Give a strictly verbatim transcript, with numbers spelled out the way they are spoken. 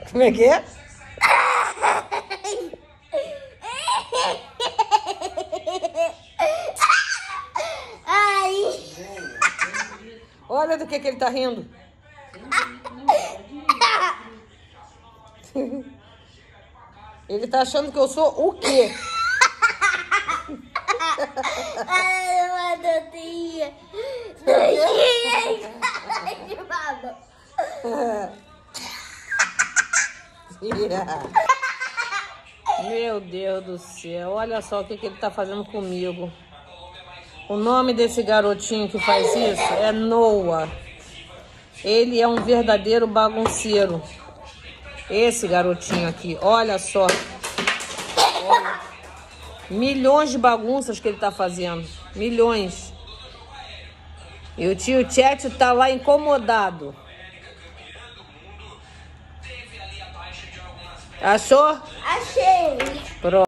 Como é que é? Ai. Olha do que, que ele tá rindo. Ele tá achando que eu sou o quê? Ai, uma docinha. Meu Deus do céu, olha só o que, que ele tá fazendo comigo. O nome desse garotinho que faz isso é Noah. Ele é um verdadeiro bagunceiro. Esse garotinho aqui, olha só. Olha. Milhões de bagunças que ele tá fazendo. Milhões. E o tio Tchetcho tá lá incomodado. Achou? Achei. Pronto.